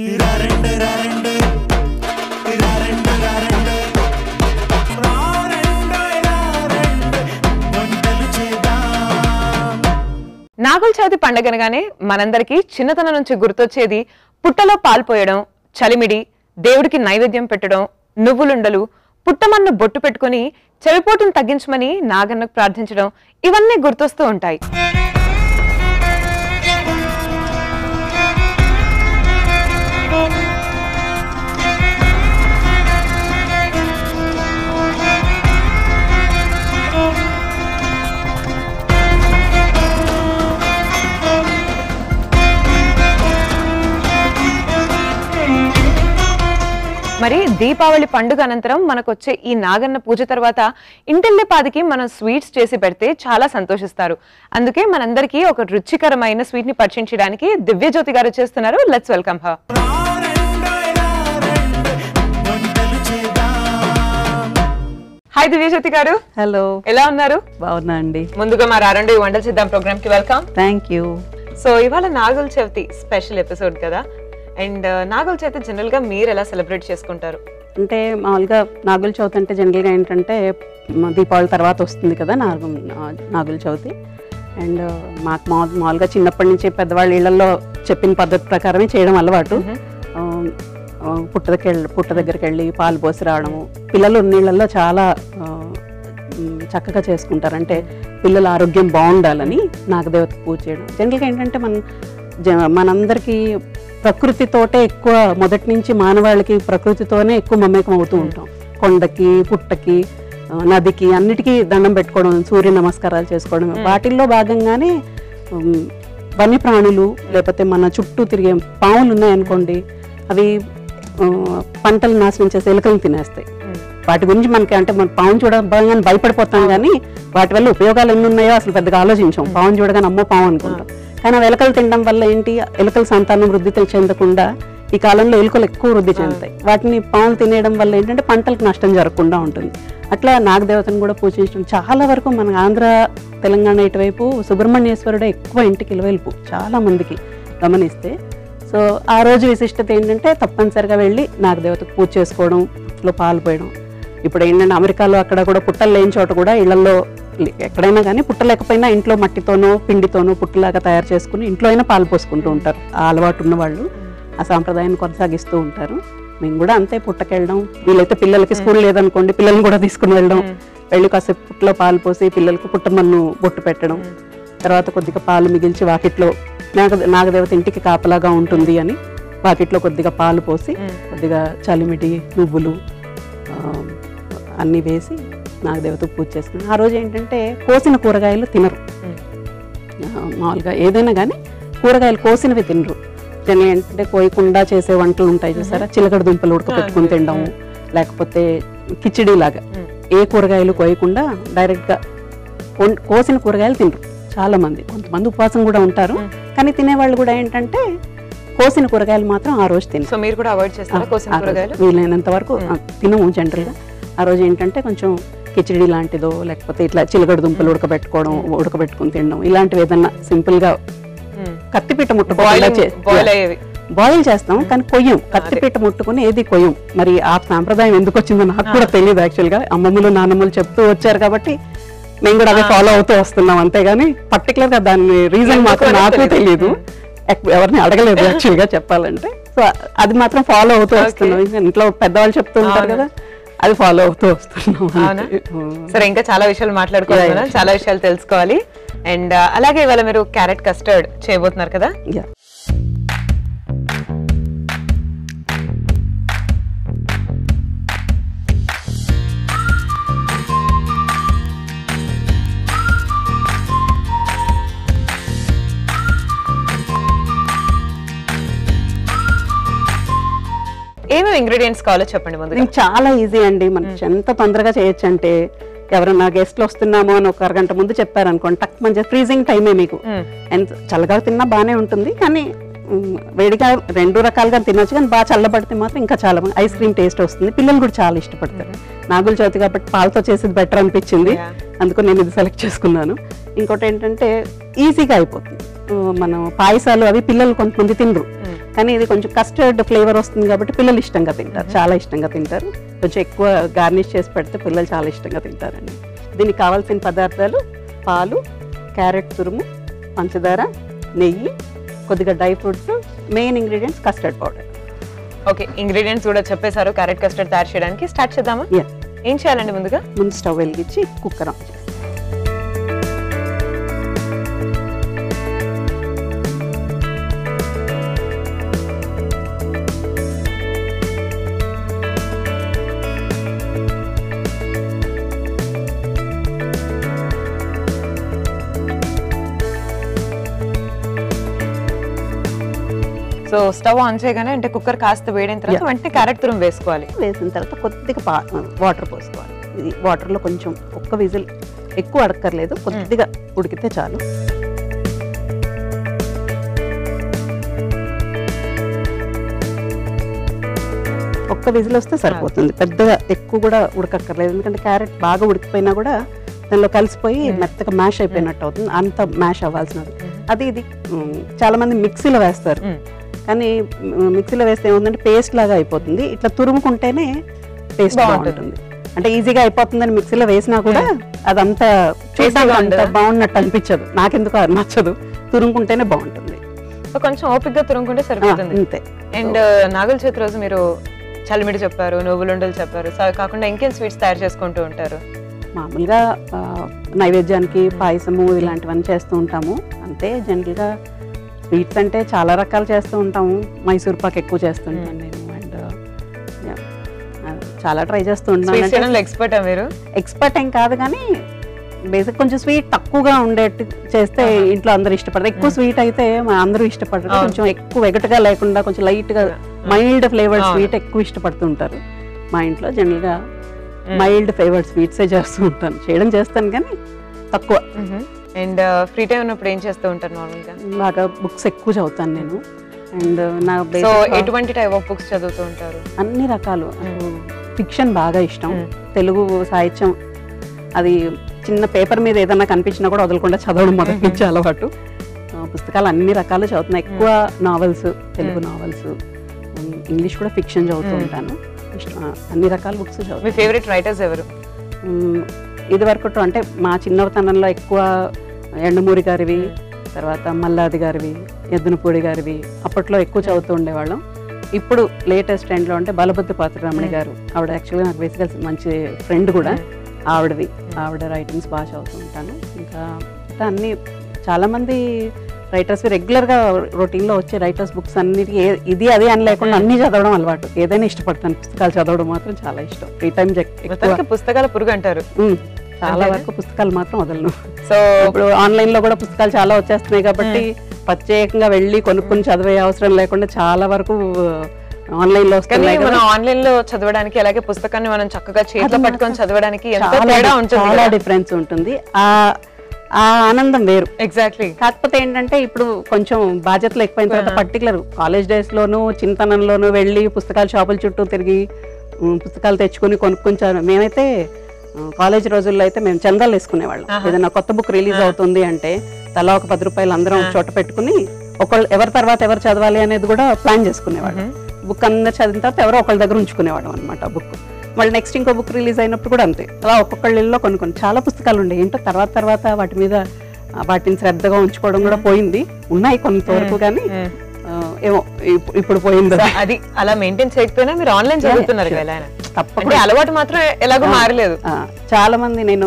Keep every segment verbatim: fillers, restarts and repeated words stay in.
నాగుల చవితి పండగనగానే మనందరికీ చిన్నతనం నుంచి గుర్తొచ్చేది పుట్టలో పాలు పోయడం, చలిమిడి, దేవుడికి నైవేద్యం పెట్టడం, నువ్వులుండలు, పుట్టమన్ను బొట్టు పెట్టుకుని చెవిపోటును తగ్గించమని నాగన్నకు ప్రార్థించడం ఇవన్నీ గుర్తొస్తూ ఉంటాయి. మరి దీపావళి పండుగ అనంతరం మనకు వచ్చే ఈ నాగన్న పూజ తర్వాత ఇంటిల్లిపాదికి మనం స్వీట్స్ చేసి పెడితే చాలా సంతోషిస్తారు. అందుకే మనందరికీ ఒక రుచికరమైన స్వీట్ ని పరిచయం చేయడానికి దివ్యజ్యోతి గారు చేస్తున్నారు. Let's welcome her. Hi Divyajyothi గారు. హలో, ఎలా ఉన్నారు? బాగున్నా అండి. ముందుగా మా రారండోయి వంటలు చేద్దాం ప్రోగ్రామ్ కి వెల్కమ్. Thank you. సో ఇవాళ నాగుల చవితి స్పెషల్ ఎపిసోడ్ కదా, అండ్ నాగుల చవితి జనరల్ గా మీరు ఎలా సెలబ్రేట్ చేసుకుంటారు? అంటే మామూలుగా నాగుల చవితి అంటే జనరల్గా ఏంటంటే దీపావళి తర్వాత వస్తుంది కదా నాగు నాగుల చవితి. అండ్ మాకు మా మామూలుగా చిన్నప్పటి నుంచి పెద్దవాళ్ళ ఇళ్లలో చెప్పిన పద్ధతి ప్రకారమే చేయడం అలవాటు. పుట్ట దగ్గర పుట్ట దగ్గరికి వెళ్ళి పాలు పోసి రావడము, పిల్లలు నీళ్ళల్లో చాలా చక్కగా చేసుకుంటారు. అంటే పిల్లల ఆరోగ్యం బాగుండాలని నాగదేవతకు పూజ చేయడం. జనరల్గా ఏంటంటే మన మనందరికీ ప్రకృతితోటే ఎక్కువ, మొదటి నుంచి మానవాళికి ప్రకృతితోనే ఎక్కువ మమేకం అవుతూ ఉంటాం. కొండకి, పుట్టకి, నదికి అన్నిటికీ దండం పెట్టుకోవడం, సూర్య నమస్కారాలు చేసుకోవడం. వాటిల్లో భాగంగానే వన్యప్రాణులు లేకపోతే మన చుట్టూ తిరిగే పాములు ఉన్నాయనుకోండి, అవి పంటలు నాశనం చేసే ఎలుకలను తినేస్తాయి. వాటి గురించి మనకి అంటే మన పాము చూడగానే భయపడిపోతాం, కానీ వాటి వల్ల ఉపయోగాలు ఎన్ని ఉన్నాయో అసలు పెద్దగా ఆలోచించాం. పాము చూడగానే అమ్మో పాము అనుకుంటాం. కానీ ఆ ఎలుకలు తినడం వల్ల ఏంటి, ఎలుకల సంతానం వృద్ధి చెందకుండా ఈ కాలంలో ఎలుకలు ఎక్కువ వృద్ధి చెందుతాయి. వాటిని పాములు తినేయడం వల్ల ఏంటంటే పంటలకు నష్టం జరగకుండా ఉంటుంది. అట్లా నాగదేవతను కూడా పూజించడం. చాలా వరకు మన ఆంధ్ర తెలంగాణ ఇటువైపు సుబ్రహ్మణ్యేశ్వరుడే ఎక్కువ ఇంటికి ఇలవెల్పు చాలా మందికి గమనిస్తే. సో ఆ రోజు విశిష్టత ఏంటంటే తప్పనిసరిగా వెళ్ళి నాగదేవతకు పూజ చేసుకోవడం, పుట్టలో పాలు పోయడం. ఇప్పుడు ఏంటంటే అమెరికాలో అక్కడ కూడా పుట్టలు లేని చోట కూడా ఇళ్లలో ఎక్కడైనా కానీ పుట్ట లేకపోయినా ఇంట్లో మట్టితోనో పిండితోనో పుట్టలాగా తయారు చేసుకుని ఇంట్లో అయినా పాలు పోసుకుంటూ ఉంటారు. ఆ అలవాటు ఉన్న వాళ్ళు ఆ సాంప్రదాయాన్ని కొనసాగిస్తూ ఉంటారు. మేము కూడా అంతే, పుట్టకెళ్ళడం, వీలైతే పిల్లలకి స్కూల్ లేదనుకోండి పిల్లల్ని కూడా తీసుకుని వెళ్ళడం, వెళ్ళి కాసేపు పుట్టలో పాలు పోసి పిల్లలకి పుట్టమన్ను బొట్టు పెట్టడం, తర్వాత కొద్దిగా పాలు మిగిల్చి వాకిట్లో నాగ నాగదేవత ఇంటికి కాపలాగా ఉంటుంది అని వాకిట్లో కొద్దిగా పాలు పోసి కొద్దిగా చలిమిడి, నువ్వులు అన్నీ వేసి నాగదేవతకు పూజ చేసుకుని. ఆ రోజు ఏంటంటే కోసిన కూరగాయలు తినరు. మామూలుగా ఏదైనా కానీ కూరగాయలు కోసినవి తినరు. జన ఏంటంటే కోయకుండా చేసే వంటలు ఉంటాయి చూసారా, చిలకడ దుంపలు ఉడకపెట్టుకుని తినడము, లేకపోతే కిచిడీ లాగా ఏ కూరగాయలు కోయకుండా డైరెక్ట్గా కోసిన కూరగాయలు తినరు చాలా మంది. కొంతమంది ఉపవాసం కూడా ఉంటారు, కానీ తినేవాళ్ళు కూడా ఏంటంటే కోసిన కూరగాయలు మాత్రం ఆ రోజు తినరు. సో మీరు కూడా అవాయిడ్ చేస్తారా కోసిన కూరగాయలు? వీలైనంత వరకు తినము జనరల్గా. ఆ రోజు ఏంటంటే కొంచెం కిచిడి లాంటిదో లేకపోతే ఇట్లా చిలకడ దుంపలు ఉడకబెట్టుకోవడం, ఉడకబెట్టుకుని తినడం, ఇలాంటివి ఏదన్నా సింపుల్ గా. కత్తిపీట ముట్టుకోవాలి, బాయిల్ చేస్తాం కానీ కొయ్యం. కత్తిపీట ముట్టుకుని ఏది కొయ్యం. మరి ఆ సాంప్రదాయం ఎందుకు వచ్చిందో నాకు కూడా తెలియదు. యాక్చువల్ గా అమ్మమ్మలు నాన్నమ్మలు చెప్తూ వచ్చారు కాబట్టి మేము కూడా అదే ఫాలో అవుతూ వస్తున్నాం. అంతేగాని పర్టికులర్ గా దాని రీజన్ మాత్రం నాకు తెలియదు, ఎవరిని అడగలేదు యాక్చువల్ గా చెప్పాలంటే. సో అది మాత్రం ఫాలో అవుతూ వస్తున్నాం. ఇంట్లో పెద్దవాళ్ళు చెప్తూ ఉంటారు కదా, అది ఫాలో అవుతూ వస్తున్నాం. సరే, ఇంకా చాలా విషయాలు మాట్లాడుకోవాలి, చాలా విషయాలు తెలుసుకోవాలి. అండ్ అలాగే ఇవాళ మీరు క్యారెట్ కస్టర్డ్ చేయబోతున్నారు కదా. ఏమేమి ఇంగ్రీడియంట్స్ కావాలో చెప్పండి ముందు. చాలా ఈజీ అండి, మనకి ఎంత తొందరగా చేయొచ్చు అంటే ఎవరన్నా గెస్ట్లు వస్తున్నామో అని ఒక అరగంట ముందు చెప్పారనుకోండి, టక్ మంచిగా ఫ్రీజింగ్ టైమే మీకు. ఎంత చల్లగా తిన్నా బాగానే ఉంటుంది, కానీ వేడిగా రెండు రకాలుగా తినొచ్చు. కానీ బాగా చల్లబడితే మాత్రం ఇంకా చాలా ఐస్ క్రీమ్ టేస్ట్ వస్తుంది. పిల్లలు కూడా చాలా ఇష్టపడతారు. నాగుల చవితి కాబట్టి పాలతో చేసేది బెటర్ అనిపించింది, అందుకు నేను ఇది సెలెక్ట్ చేసుకున్నాను. ఇంకోటి ఏంటంటే ఈజీగా అయిపోతుంది. మనం పాయసాలు అవి పిల్లలు కొంతమంది తినరు, కానీ ఇది కొంచెం కస్టర్డ్ ఫ్లేవర్ వస్తుంది కాబట్టి పిల్లలు ఇష్టంగా తింటారు, చాలా ఇష్టంగా తింటారు. కొంచెం ఎక్కువ గార్నిష్ చేసి పెడితే పిల్లలు చాలా ఇష్టంగా తింటారండి. దీనికి కావాల్సిన పదార్థాలు పాలు, క్యారెట్ తురుము, పంచదార, నెయ్యి, కొద్దిగా dry fruits, main ingredients custard powder. Okay, ingredients కూడా చెప్పేశారు. క్యారెట్ కస్టర్డ్ తయారు చేయడానికి స్టార్ట్ చేద్దామా? ఏం చేయాలండి? ముందుగా ముందు స్టవ్ వెలిగించి కుక్కర్ ఆన్ చేస్తాం. సో స్టవ్ ఆన్ చేయగానే అంటే కుక్కర్ కాస్త వేడిన తర్వాత వెంటనే క్యారెట్ తురుము వేసుకోవాలి. వేసిన తర్వాత కొద్దిగా వాటర్ పోసుకోవాలి. ఇది వాటర్లో కొంచెం ఒక్క విజిల్, ఎక్కువ అడక్కర్లేదు, కొద్దిగా ఉడికితే చాలు. ఒక్క విజిల్ వస్తే సరిపోతుంది, పెద్దగా ఎక్కువ కూడా ఉడకక్కర్లేదు. ఎందుకంటే క్యారెట్ బాగా ఉడికిపోయినా కూడా దానిలో కలిసిపోయి మెత్తగా మ్యాష్ అయిపోయినట్టు అవుతుంది, అంత మ్యాష్ అవ్వాల్సినది. అది ఇది చాలా మంది మిక్సీలో వేస్తారు, కానీ మిక్సీలో వేస్తే ఏముందంటే పేస్ట్ లాగా అయిపోతుంది. ఇట్లా తురుముకుంటేనే టేస్ట్ బాగుంటుంది. అంటే ఈజీగా అయిపోతుందని మిక్సీలో వేసినా కూడా అదంతా చూసాక అంత బాగున్నట్టు అనిపించదు, నాకెందుకు నచ్చదు. తురుముకుంటేనే బాగుంటుంది. కొంచెం ఓపికగా తురుముకుంటే సరిపోతుంది అంతే. అండ్ నాగుల చవితి రోజు మీరు చలిమిడి చెప్పారు, నువ్వులుండలు చెప్పారు, సో కాకుండా ఇంకేం స్వీట్స్ తయారు చేసుకుంటూ ఉంటారు? మామూలుగా నైవేద్యానికి పాయసము ఇలాంటివన్నీ చేస్తూ ఉంటాము అంతే. జనరల్గా స్వీట్స్ అంటే చాలా రకాలు చేస్తూ ఉంటాము. మైసూర్ పాక్ ఎక్కువ చేస్తుంటాను నేను, అండ్ చాలా ట్రై చేస్తూ ఉంటాను. ఎక్స్పర్ట్ మీరు? ఎక్స్పర్ట్ ఏం కాదు, కానీ బేసిక్ కొంచెం స్వీట్ తక్కువగా ఉండేట్టు చేస్తే ఇంట్లో అందరూ ఇష్టపడరు. ఎక్కువ స్వీట్ అయితే అందరూ ఇష్టపడరు. కొంచెం ఎక్కువ వెగటగా లేకుండా కొంచెం లైట్గా మైల్డ్ ఫ్లేవర్డ్ స్వీట్ ఎక్కువ ఇష్టపడుతూ ఉంటారు. మా ఇంట్లో జనరల్గా మైల్డ్ ఫ్లేవర్డ్ స్వీట్సే చేస్తూ ఉంటాను. చేయడం చేస్తాను కానీ తక్కువ. అండ్ ఫ్రీ టైం ఉన్నప్పుడు ఏం చేస్తూ ఉంటారు నార్మల్గా? బాగా బుక్స్ ఎక్కువ చదువుతాను నేను. అండ్ నా ఎటువంటి టైప్ ఆఫ్ బుక్స్ చదువుతూ ఉంటారు? అన్ని రకాలు. ఫిక్షన్ బాగా ఇష్టం, తెలుగు సాహిత్యం. అది చిన్న పేపర్ మీద ఏదన్నా కనిపించినా కూడా వదలకుండా చదవడం మొదటి నుంచి అలవాటు. పుస్తకాలు అన్ని రకాలు చదువుతున్నాను. ఎక్కువ నావెల్స్, తెలుగు నావెల్స్, ఇంగ్లీష్ కూడా ఫిక్షన్ చదువుతూ ఉంటాను. అన్ని రకాల బుక్స్ చదువు. మీ ఫేవరెట్ రైటర్స్ ఎవరు? ఇది వరకు అంటే మా చిన్నతనంలో ఎక్కువ ఎండమూరి గారివి, తర్వాత మల్లాది గారివి, ఎద్దునపూడి గారివి అప్పట్లో ఎక్కువ చదువుతూ ఉండేవాళ్ళం. ఇప్పుడు లేటెస్ట్ ట్రెండ్లో అంటే బలబుద్ధి పాత్రరమణి గారు, ఆవిడ యాక్చువల్గా నాకు బేసికల్ మంచి ఫ్రెండ్ కూడా. ఆవిడవి ఆవిడ రైటింగ్స్ బాగా చదువుతూ ఉంటాను. ఇంకా అన్ని చాలామంది రైటర్స్ రెగ్యులర్గా రొటీన్లో వచ్చే రైటర్స్ బుక్స్ అన్నిటికీ ఇది అది అని లేకుండా అన్ని చదవడం అలవాటు. ఏదైనా ఇష్టపడతాను, పుస్తకాలు చదవడం మాత్రం చాలా ఇష్టం. ఫ్రీ టైం పుస్తకాల పురుగు అంటారు. చాలా వరకు పుస్తకాలు మాత్రం వదలను. సో ఇప్పుడు ఆన్లైన్ లో కూడా పుస్తకాలు చాలా వచ్చేస్తున్నాయి కాబట్టి ప్రత్యేకంగా వెళ్ళి కొనుక్కుని చదివే అవసరం లేకుండా చాలా వరకు ఆన్లైన్ లో వస్తున్నాయి. మనం ఆన్లైన్ లో చదవడానికి అలాగే పుస్తకాన్ని మనం చక్కగా చేతిలో పట్టుకొని చదవడానికి చాలా డిఫరెన్స్ ఉంటుంది. ఆ ఆ ఆనందం వేరు. ఎగ్జాక్ట్లీ. కాకపోతే ఏంటంటే ఇప్పుడు కొంచెం బాధ్యతలు ఎక్కువైన తర్వాత పర్టికులర్ కాలేజ్ డేస్ లోను చిన్నతనంలోనూ వెళ్ళి పుస్తకాల షాపుల చుట్టూ తిరిగి పుస్తకాలు తెచ్చుకుని కొనుక్కుంటాను. మేమైతే కాలేజ్ రోజుల్లో అయితే మేము చందాలు వేసుకునేవాళ్ళం. ఏదైనా కొత్త బుక్ రిలీజ్ అవుతుంది అంటే తలా ఒక పది రూపాయలు అందరం చోట పెట్టుకుని ఒకళ్ళు ఎవరి తర్వాత ఎవరు చదవాలి అనేది కూడా ప్లాన్ చేసుకునేవాళ్ళం. బుక్ అందరు చదివిన తర్వాత ఎవరో ఒకళ్ళ దగ్గర ఉంచుకునేవాళ్ళం అనమాట బుక్. మళ్ళీ నెక్స్ట్ ఇంకో బుక్ రిలీజ్ అయినప్పుడు కూడా అంతే. అలా ఒక్కొక్కళ్ళలో కొన్ని కొన్ని చాలా పుస్తకాలు ఉండే. ఏంటో తర్వాత తర్వాత వాటి మీద వాటిని శ్రద్ధగా ఉంచుకోవడం కూడా పోయింది. ఉన్నాయి కొంతవరకు కానీ ఏమో ఇప్పుడు పోయింది. అది అలా మెయింటైన్ చేయకపోయినా మీరు ఆన్లైన్ చదువుతున్నారు కదా, తప్పకుండా అలవాటు మాత్రం ఎలాగో మారలేదు. చాలా మంది నేను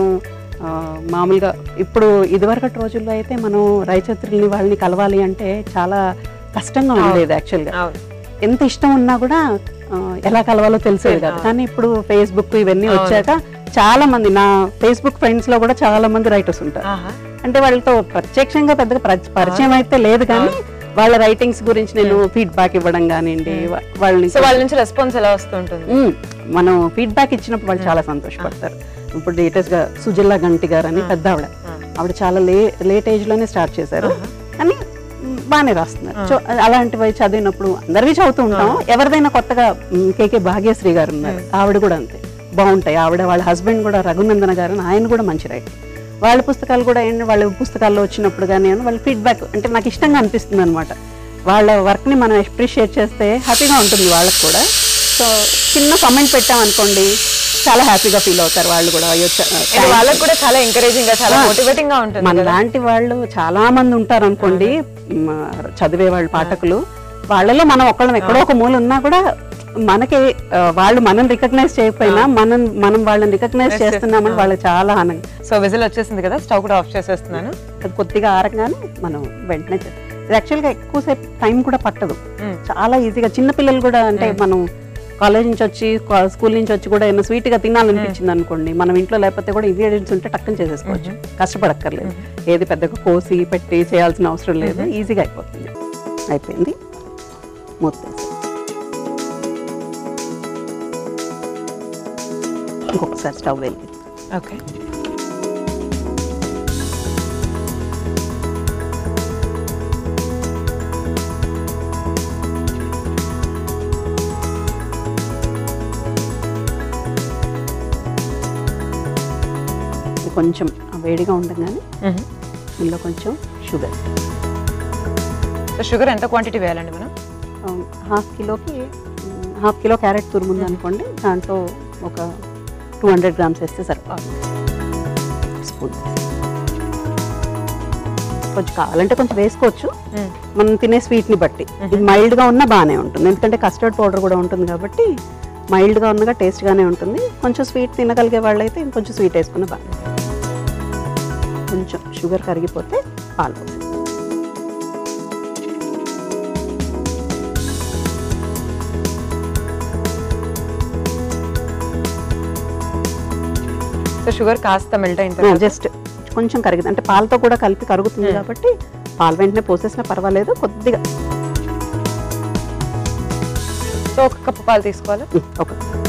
మామూలుగా ఇప్పుడు ఇదివరకటి రోజుల్లో అయితే మనం రైచత్రుల్ని వాళ్ళని కలవాలి అంటే చాలా కష్టంగా ఉండేది. యాక్చువల్గా ఎంత ఇష్టం ఉన్నా కూడా ఎలా కలవాలో తెలిసేది కాదు. కానీ ఇప్పుడు ఫేస్బుక్ ఇవన్నీ వచ్చాక చాలా మంది నా ఫేస్బుక్ ఫ్రెండ్స్ లో కూడా చాలా మంది రైటర్స్ ఉంటారు. అంటే వాళ్ళతో ప్రత్యక్షంగా పెద్దగా పరిచయం అయితే లేదు కానీ వాళ్ళ రైటింగ్స్ గురించి నేను ఫీడ్బ్యాక్ ఇవ్వడం కానివ్వండి, వాళ్ళని వాళ్ళ నుంచి రెస్పాన్స్ ఎలా వస్తుంటుంది. మనం ఫీడ్బ్యాక్ ఇచ్చినప్పుడు వాళ్ళు చాలా సంతోషపడతారు. ఇప్పుడు లేటెస్ట్ గా సుజిల్లా గంటి గారు అని పెద్ద ఆవిడ, ఆవిడ చాలా లే లేట్ ఏజ్ లోనే స్టార్ట్ చేశారు కానీ బాగానే రాస్తున్నారు. సో అలాంటివి చదివినప్పుడు అందరివి చదువుతూ ఉంటాం. ఎవరిదైనా కొత్తగా కేకే భాగ్యశ్రీ గారు ఉన్నారు, ఆవిడ కూడా అంతే బాగుంటాయి. ఆవిడ వాళ్ళ హస్బెండ్ కూడా రఘునందన గారు, ఆయన కూడా మంచి రైటర్. వాళ్ళ పుస్తకాలు కూడా ఏంటి వాళ్ళ పుస్తకాల్లో వచ్చినప్పుడు కానీ వాళ్ళ ఫీడ్బ్యాక్ అంటే నాకు ఇష్టంగా అనిపిస్తుంది అనమాట. వాళ్ళ వర్క్ని మనం అప్రిషియేట్ చేస్తే హ్యాపీగా ఉంటుంది వాళ్ళకి కూడా. సో చిన్న కామెంట్ పెట్టామనుకోండి చాలా హ్యాపీగా ఫీల్ అవుతారు వాళ్ళు కూడా. వాళ్ళకి కూడా చాలా ఎంకరేజింగ్ గా చాలా మోటివేటింగ్ గా ఉంటుంది. మన లాంటి వాళ్ళు చాలా మంది ఉంటారు అనుకోండి చదివే వాళ్ళు పాఠకులు, వాళ్ళలో మనం ఒక్కళ్ళం ఎక్కడో ఒక మూల ఉన్నా కూడా మనకి వాళ్ళు మనం రికగ్నైజ్ చేయకపోయినా మనం మనం వాళ్ళని రికగ్నైజ్ చేస్తున్నామని వాళ్ళు చాలా ఆనందం. సో విజిల్ వచ్చేసింది కదా, స్టవ్ కూడా ఆఫ్ చేసేస్తున్నాను. అది కొద్దిగా ఆరగానే మనం వెంటనే చేస్తాం. ఇది యాక్చువల్గా ఎక్కువసేపు టైం కూడా పట్టదు, చాలా ఈజీగా. చిన్నపిల్లలు కూడా అంటే మనం కాలేజ్ నుంచి వచ్చి స్కూల్ నుంచి వచ్చి కూడా ఏమైనా స్వీట్గా తినాలనిపించింది అనుకోండి, మనం ఇంట్లో లేకపోతే కూడా ఇంగ్రీడియంట్స్ ఉంటే టక్కన చేసేసుకోవచ్చు, కష్టపడక్కర్లేదు. ఏది పెద్దగా కోసి పెట్టి చేయాల్సిన అవసరం లేదు, ఈజీగా అయిపోతుంది. అయిపోయింది, మూత ఇంకొకసారి స్టవ్ వెలిగి. ఓకే, కొంచెం వేడిగా ఉండగానే ఇందులో కొంచెం షుగర్. షుగర్ ఎంత క్వాంటిటీ వేయాలండి మనం? హాఫ్ కిలోకి హాఫ్ కిలో క్యారెట్ తురుముంది అనుకోండి, దాంట్లో ఒక టూ హండ్రెడ్ గ్రామ్స్ వేస్తే సరిపోతుంది. స్పూన్ కొంచెం కావాలంటే కొంచెం వేసుకోవచ్చు, మనం తినే స్వీట్ని బట్టి. ఇది మైల్డ్గా ఉన్నా బాగానే ఉంటుంది, ఎందుకంటే కస్టర్డ్ పౌడర్ కూడా ఉంటుంది కాబట్టి మైల్డ్గా ఉన్నగా టేస్ట్గానే ఉంటుంది. కొంచెం స్వీట్ తినగలిగే వాళ్ళైతే ఇంకొంచెం స్వీట్ వేసుకున్న బాగా. కొంచెం షుగర్ కరిగిపోతే పాలు. సో షుగర్ కాస్త మెల్ట్ అయిన జస్ట్ కొంచెం కరిగింది అంటే పాలతో కూడా కలిపి కరుగుతుంది కాబట్టి పాలు వెంటనే పోసేసినా పర్వాలేదు. కొద్దిగా సో ఒక కప్పు పాలు తీసుకోవాలి. ఒక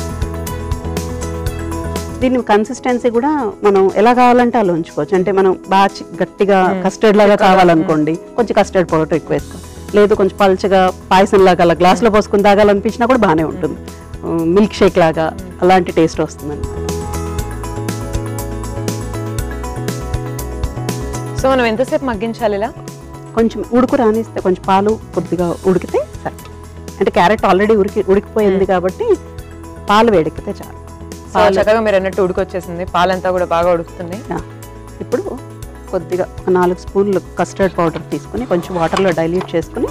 దీని కన్సిస్టెన్సీ కూడా మనం ఎలా కావాలంటే అలా ఉంచుకోవచ్చు. అంటే మనం బాగా గట్టిగా కస్టర్డ్ లాగా కావాలనుకోండి కొంచెం కస్టర్డ్ పౌడర్ ఎక్కువ వేసుకోవాలి, లేదు కొంచెం పల్చగా పాయసం లాగా అలా గ్లాసులో పోసుకుని తాగాలనిపించినా కూడా బాగానే ఉంటుంది. మిల్క్ షేక్ లాగా అలాంటి టేస్ట్ వస్తుంది. సో మనం ఎంతసేపు మగ్గించాలి ఇలా? కొంచెం ఉడుకు రానిస్తే కొంచెం పాలు కొద్దిగా ఉడికితే సరే. అంటే క్యారెట్ ఆల్రెడీ ఉడికి ఉడికిపోయింది కాబట్టి పాలు వేడెక్కితే చాలు. చక్కగా మీరు అన్నట్టు ఉడికొచ్చేసింది, పాలంతా కూడా బాగా ఉడుకుతుంది. ఇప్పుడు కొద్దిగా నాలుగు స్పూన్లు కస్టర్డ్ పౌడర్ తీసుకుని కొంచెం వాటర్లో డైల్యూట్ చేసుకుని.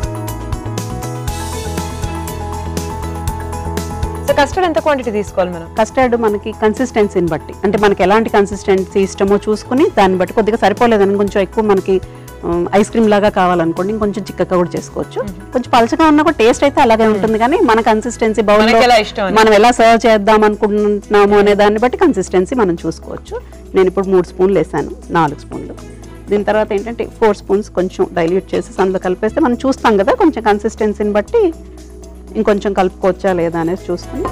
సో కస్టర్డ్ ఎంత క్వాంటిటీ తీసుకోవాలి మనం? కస్టర్డ్ మనకి కన్సిస్టెన్సీని బట్టి, అంటే మనకి ఎలాంటి కన్సిస్టెన్సీ ఇష్టమో చూసుకుని దాన్ని బట్టి కొద్దిగా సరిపోలేదని కొంచెం ఎక్కువ మనకి ఐస్ క్రీమ్ లాగా కావాలనుకోండి ఇంకొంచెం చిక్కగా కూడా చేసుకోవచ్చు. కొంచెం పలచగా ఉన్నా కూడా టేస్ట్ అయితే అలాగే ఉంటుంది, కానీ మన కన్సిస్టెన్సీ బౌల్లో మనం ఎలా సర్వ్ చేద్దాం అనుకుంటున్నాము అనే దాన్ని బట్టి కన్సిస్టెన్సీ మనం చూసుకోవచ్చు. నేను ఇప్పుడు మూడు స్పూన్లు వేసాను, నాలుగు స్పూన్లు. దీని తర్వాత ఏంటంటే ఫోర్ స్పూన్స్ కొంచెం డైల్యూట్ చేసి అందులో కలిపేస్తే మనం చూస్తాం కదా, కొంచెం కన్సిస్టెన్సీని బట్టి ఇంకొంచెం కలుపుకోవచ్చా లేదా అనేది చూసుకుని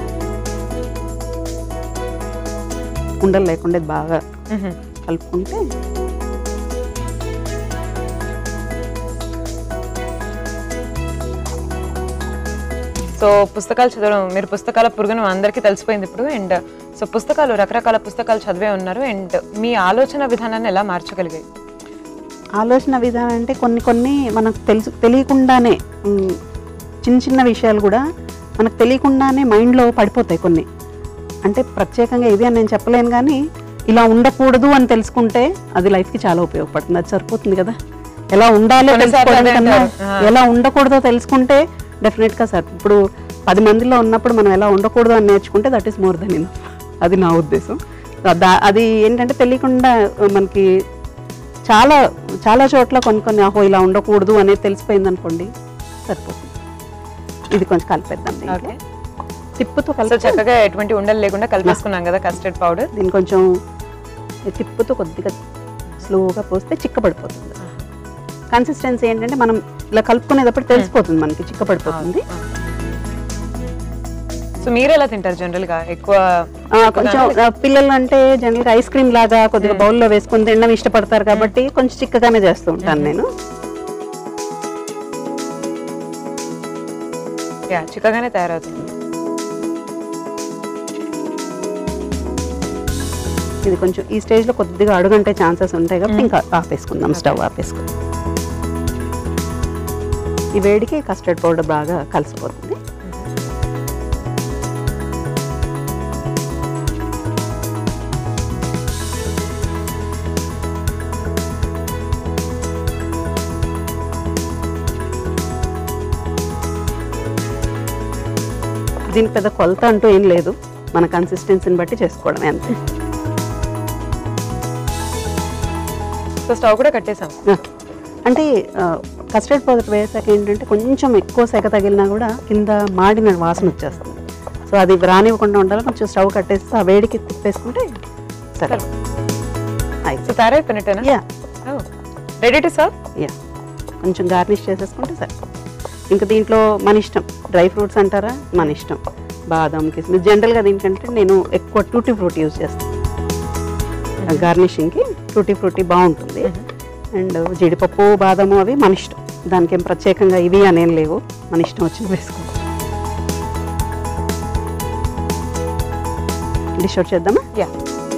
ఉండలు లేకుండా బాగా కలుపుకుంటే. సో పుస్తకాలు చదవడం, మీరు పుస్తకాల పురుగును అందరికీ తెలిసిపోయింది ఇప్పుడు. అండ్ సో పుస్తకాలు రకరకాల పుస్తకాలు చదివే ఉన్నారు, అండ్ మీ ఆలోచన విధానాన్ని ఎలా మార్చగలిగాయి? ఆలోచన విధానం అంటే కొన్ని కొన్ని మనకు తెలుసు తెలియకుండానే చిన్న చిన్న విషయాలు కూడా మనకు తెలియకుండానే మైండ్లో పడిపోతాయి కొన్ని. అంటే ప్రత్యేకంగా ఇది అని నేను చెప్పలేను, కానీ ఇలా ఉండకూడదు అని తెలుసుకుంటే అది లైఫ్కి చాలా ఉపయోగపడుతుంది. అది సరిపోతుంది కదా. ఎలా ఉండాలో తెలుసుకోవడం కన్నా ఎలా ఉండకూడదో తెలుసుకుంటే డెఫినెట్గా సార్ ఇప్పుడు పది మందిలో ఉన్నప్పుడు మనం ఎలా ఉండకూడదు అని నేర్చుకుంటే that is more than enough. అది నా ఉద్దేశం. అది ఏంటంటే తెలియకుండా మనకి చాలా చాలా చోట్ల కొన్ని కొన్ని అహో ఇలా ఉండకూడదు అనేది తెలిసిపోయింది అనుకోండి సరిపోతుంది. ఇది కొంచెం కలిపేద్దాం, తిప్పుతూ కలిపి చక్కగా ఎటువంటి ఉండలు లేకుండా కలిపేసుకున్నాం కదా కస్టర్డ్ పౌడర్. దీన్ని కొంచెం తిప్పుతూ కొద్దిగా స్లోగా పోస్తే చిక్కబడిపోతుంది. కన్సిస్టెన్సీ ఏంటంటే మనం ఇలా కలుపుకునేటప్పుడు తెలిసిపోతుంది మనకి చిక్కబడిపోతుంది. సో మీరు ఎలా తింటారు జనరల్ గా? ఎక్కువ కొంచెం పిల్లలు అంటే జనరల్ గా ఐస్ క్రీమ్ లాగా కొద్దిగా బౌల్లో వేసుకొని తినడం ఇష్టపడతారు కాబట్టి కొంచెం చిక్కగానే చేస్తూ ఉంటాను నేను. యా చిక్కగానే తయారవుతుంది. ఇది కొంచెం ఈ స్టేజ్లో కొద్దిగా అడుగంటే ఛాన్సెస్ ఉంటాయి కాబట్టి ఇంకా ఆపేసుకుందాం, స్టవ్ ఆపేసుకుందాం. ఈ వేడికి కస్టర్డ్ పౌడర్ బాగా కలిసిపోతుంది. దీనికి పెద్ద కొలత అంటూ ఏం లేదు, మన కన్సిస్టెన్సీని బట్టి చేసుకోవడమే అంతే. సో స్టవ్ కూడా కట్టేసాం. అంటే కస్టర్డ్ పౌడర్ వేసాక ఏంటంటే కొంచెం ఎక్కువ సెగ తగిలినా కూడా కింద మాడిన వాసన వచ్చేస్తుంది. సో అది రానివ్వకుండా ఉండాలి, కొంచెం స్టవ్ కట్టేస్తే ఆ వేడికి తిప్పేసుకుంటే సరే. తయారైపోయినట్టేనా? Yeah, ready to serve. Yeah, కొంచెం గార్నిష్ చేసేసుకుంటే సరే. ఇంకా దీంట్లో మన ఇష్టం, డ్రై ఫ్రూట్స్ అంటారా మన ఇష్టం, బాదం కిస్మిస్. జనరల్గా దీనికంటే నేను ఎక్కువ టూటీ ఫ్రూటీ యూజ్ చేస్తాను గార్నిషింగ్కి. టూటీ ఫ్రూటీ బాగుంటుంది. అండ్ జీడిపప్పు బాదము అవి మన ఇష్టం, దానికి ఏం ప్రత్యేకంగా ఇవి అనేం లేవు, మన ఇష్టం వచ్చింది వేసుకోవచ్చు. డిష్ అవుట్ చేద్దామా? యా.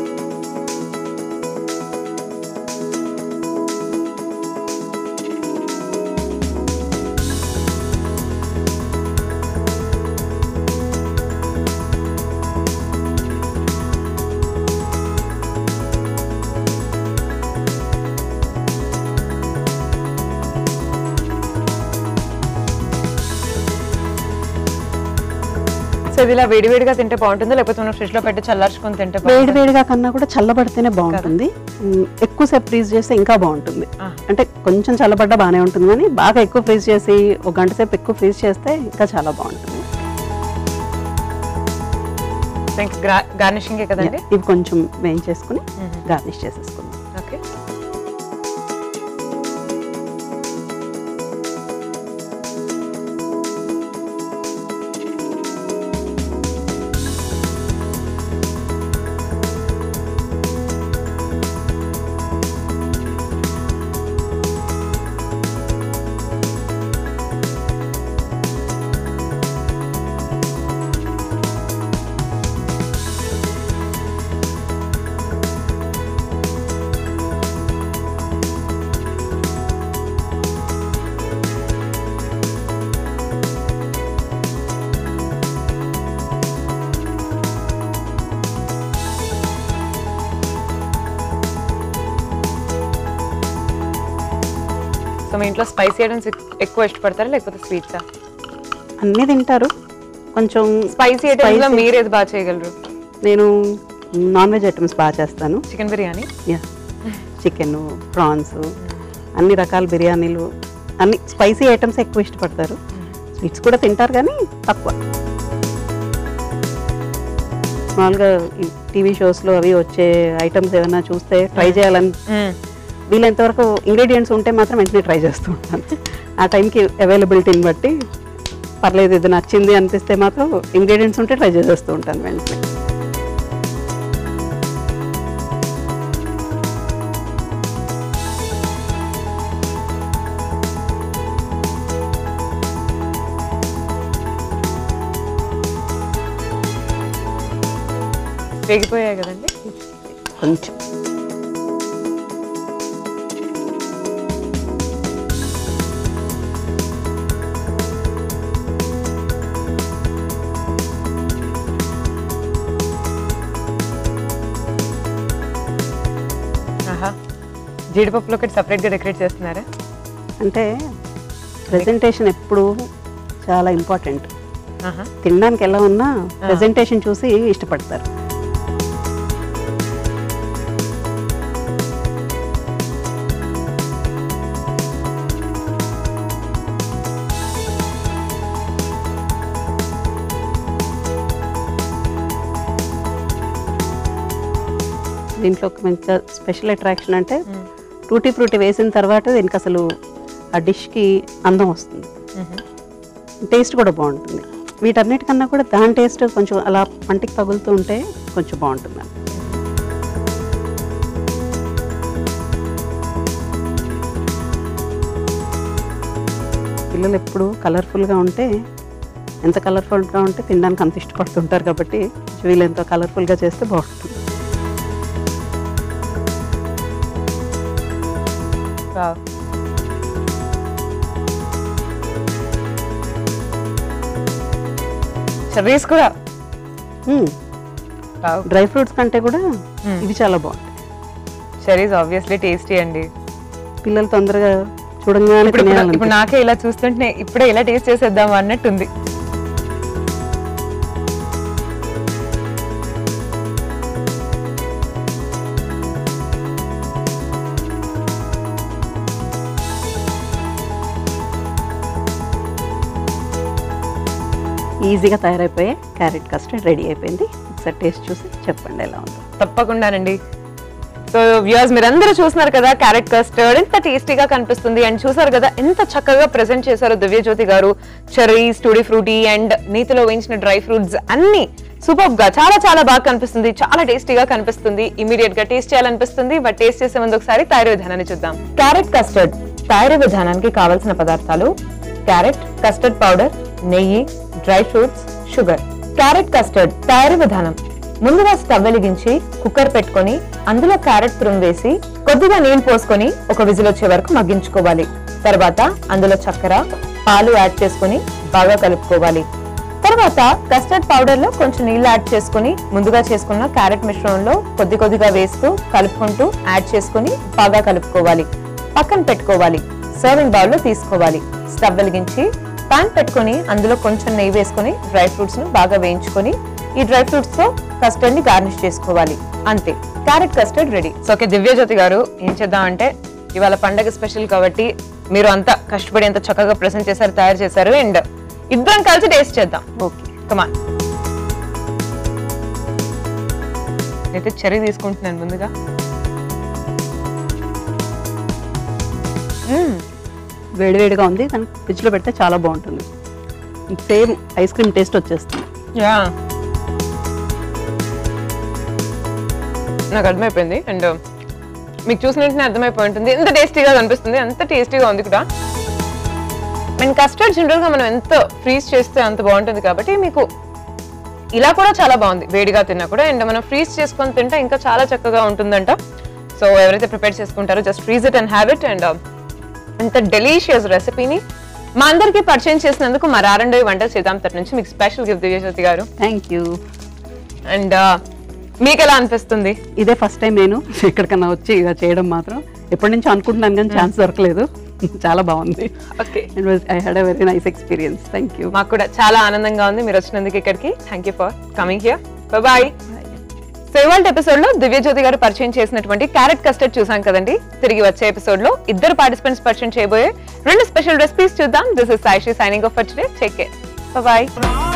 ఇలా వేడివేడిగా తింటే బాగుంటుందా, లేకపోతే మనం ఫ్రిడ్జ్ లో పెట్టి చల్లార్చుకొని తింటే? వేడివేడిగా కన్నా కూడా చల్లబడితేనే బాగుంటుంది. ఎక్కువసేపు ఫ్రీజ్ చేస్తే ఇంకా బాగుంటుంది. అంటే కొంచెం చల్లబడ్డా బాగానే ఉంటుంది, కానీ బాగా ఎక్కువ ఫ్రీజ్ చేసి ఒక గంట సేపు ఎక్కువ ఫ్రీజ్ చేస్తే ఇంకా చాలా బాగుంటుంది. గార్నిషింగ్ కదండి, ఇవి కొంచెం వేయించేసుకుని గార్నిష్ చేసేసుకుందాం. ఓకే. సో మీ ఇంట్లో స్పైసీ ఐటమ్స్ ఎక్కువ ఇష్టపడతారా లేకపోతే స్వీట్సా? అన్నీ తింటారు. కొంచెం స్పైసీ ఐటమ్స్ లో మీరు ఏది బాగా చేయగలరు? నేను నాన్ వెజ్ ఐటమ్స్ బాగా చేస్తాను. Chicken biryani, yeah, chicken, prawns, అన్ని రకాల బిర్యానీలు, అన్ని స్పైసీ ఐటమ్స్ ఎక్కువ ఇష్టపడతారు. స్వీట్స్ కూడా తింటారు కానీ తక్కువ. మామూలుగా టీవీ షోస్లో అవి వచ్చే ఐటమ్స్ ఏమైనా చూస్తే ట్రై చేయాలని వీలైనంతవరకు ఇంగ్రీడియంట్స్ ఉంటే మాత్రం వెంటనే ట్రై చేస్తూ ఉంటాను. ఆ టైంకి అవైలబిలిటీని బట్టి పర్లేదు ఇది నచ్చింది అనిపిస్తే మాత్రం ఇంగ్రీడియంట్స్ ఉంటే ట్రై చేసేస్తూ ఉంటాను వెంటనే. వేగిపోయాయి కదండి కొంచెం. జీడిపప్పులో ఒకటి సపరేట్గా డెకరేట్ చేస్తున్నారా? అంటే ప్రెజెంటేషన్ ఎప్పుడు చాలా ఇంపార్టెంట్. తినడానికి ఎలా ఉన్నా ప్రెజెంటేషన్ చూసి ఇష్టపడతారు. దీంట్లో ఒక మంచి స్పెషల్ అట్రాక్షన్ అంటే టూటీ ఫ్రూటీ వేసిన తర్వాత దీనికి అసలు ఆ డిష్కి అందం వస్తుంది, టేస్ట్ కూడా బాగుంటుంది. వీటన్నిటికన్నా కూడా దాని టేస్ట్ కొంచెం అలా పంటికి తగులుతూ ఉంటే కొంచెం బాగుంటుంది. పిల్లలు ఎప్పుడు కలర్ఫుల్గా ఉంటే, ఎంత కలర్ఫుల్గా ఉంటే తినడానికి అంత ఇష్టపడుతుంటారు కాబట్టి వీళ్ళు ఎంతో కలర్ఫుల్గా చేస్తే బాగుంటుంది. చెర్రీస్ కూడా డ్రై ఫ్రూట్స్ కంటే కూడా ఇవి చాలా బాగుంటాయి. చెర్రీస్ ఆబ్వియస్లీ టేస్టీ అండి. పిల్లలు తొందరగా చూడంగానే ఇప్పుడు నాకే ఇలా చూస్తుంటే ఇప్పుడే ఇలా టేస్ట్ చేసేద్దాం అన్నట్టుంది. ఈజీగా తయారైపోయే క్యారెట్ కస్టర్డ్ రెడీ అయిపోయింది. ఒకసారి టేస్ట్ చూసి చెప్పండి ఎలా ఉందో. తప్పకుండానండి. సో వ్యూయర్స్ మీరందరూ చూస్తున్నారు కదా క్యారెట్ కస్టర్డ్ ఎంత టేస్టీగా కనిపిస్తుంది అండ్ చూసారు కదా ఎంత చక్కగా ప్రెజెంట్ చేశారు దివ్యజ్యోతి గారు. చెర్రీస్, టూటీ ఫ్రూటీ అండ్ నీతిలో వేయించిన డ్రై ఫ్రూట్స్ అన్ని సూపర్ గా చాలా చాలా బాగా కనిపిస్తుంది. చాలా టేస్టీగా కనిపిస్తుంది. ఇమీడియట్ గా టేస్ట్ చేయాలనిపిస్తుంది. బట్ టేస్ట్ చేసే ముందు ఒకసారి తయారీ విధానాన్ని చూద్దాం. క్యారెట్ కస్టర్డ్ తయారీ విధానానికి కావాల్సిన పదార్థాలు క్యారెట్, కస్టర్డ్ పౌడర్, నెయ్యి, dry fruits, sugar. Carrot custard తయారీ విధానం: ముందుగా స్టవ్ వెలిగించి కుక్కర్ పెట్టుకొని అందులో క్యారెట్ తురుము వేసి కొద్దిగా నీళ్లు పోసుకొని ఒక విజిల్ వచ్చే వరకు మగ్గించుకోవాలి. తర్వాత అందులో చక్కెర, పాలు యాడ్ చేసుకుని బాగా కలుపుకోవాలి. తర్వాత కస్టర్డ్ పౌడర్ లో కొంచెం నీళ్లు యాడ్ చేసుకుని ముందుగా చేసుకున్న క్యారెట్ మిశ్రమంలో కొద్ది కొద్దిగా వేస్తూ కలుపుకుంటూ యాడ్ చేసుకుని బాగా కలుపుకోవాలి. పక్కన పెట్టుకోవాలి. సర్వింగ్ బౌల్ లో తీసుకోవాలి. స్టవ్ వెలిగించి పాన్ పెట్టుకుని అందులో కొంచెం నెయ్యి వేసుకుని డ్రై ఫ్రూట్స్ ను బాగా వేయించుకొని ఈ డ్రై ఫ్రూట్స్ తో కస్టర్డ్ ని గార్నిష్ చేసుకోవాలి. అంతే, carrot custard ready. So okay Divyajyothi గారు, ఏం చేద్దాం అంటే ఇవాళ పండగ స్పెషల్ కాబట్టి మీరు అంతా కష్టపడి ఎంత చక్కగా ప్రెసెంట్ చేశారు, తయారు చేశారు అండ్ ఇద్దరం కలిసి టేస్ట్ చేద్దాం. Okay come on. అయితే చెర్రీ తీసుకుంటున్నాను ముందుగా. వేడివేడిగా ఉంది, కానీ ఫ్రిడ్జ్ లో పెడితే చాలా బాగుంటుంది. సేమ్ ఐస్ క్రీమ్ టేస్ట్ వచ్చేస్తుంది. యా నాకు అర్థమైపోయింది అండ్ మీకు చూసినట్టునే అర్థమైపోయి ఉంటుంది ఎంత టేస్టీగా కనిపిస్తుంది. అంత టేస్టీగా ఉంది కూడా. అండ్ కస్టర్డ్ జనరల్ గా మనం ఎంత ఫ్రీజ్ చేస్తే అంత బాగుంటుంది కాబట్టి మీకు ఇలా కూడా చాలా బాగుంది వేడిగా తిన్నా కూడా. అండ్ మనం ఫ్రీజ్ చేసుకొని తింటే ఇంకా చాలా చక్కగా ఉంటుందంట. సో ఎవరైతే ప్రిపేర్ చేసుకుంటారో just freeze it and have it. And ఎంత డెలీషియస్ రెసిపీని మా అందరికీ పరిచయం చేసినందుకు మా రారండోయి వంటలు చేద్దాం తరపు నుంచి మీకు స్పెషల్ గిఫ్ట్ దివ్యజ్యోతి గారు. Thank you. అండ్ మీకు ఎలా అనిపిస్తుంది? ఇదే ఫస్ట్ టైం నేను ఎక్కడికన్నా వచ్చి ఇలా చేయడం. మాత్రం ఎప్పటి నుంచో అనుకుంటున్నాను కానీ ఛాన్స్ దొరకలేదు. చాలా బాగుంది. Okay, I had a very nice experience. Thank you. మాకు కూడా చాలా ఆనందంగా ఉంది మీరు వచ్చినందుకు ఇక్కడికి. Thank you for coming here. Bye bye. So ఇవాళ ఎపిసోడ్ లో దివ్యజ్యోతి గారు పరిచయం చేసినటువంటి క్యారెట్ కస్టర్డ్ చూసాం కదండి. తిరిగి వచ్చే ఎపిసోడ్ లో ఇద్దరు పార్టిసిపెంట్స్ పరిచయం చేయబోయే రెండు స్పెషల్ రెసిపీస్ చూద్దాం. This is Saisri signing off for today. Take care. Bye bye.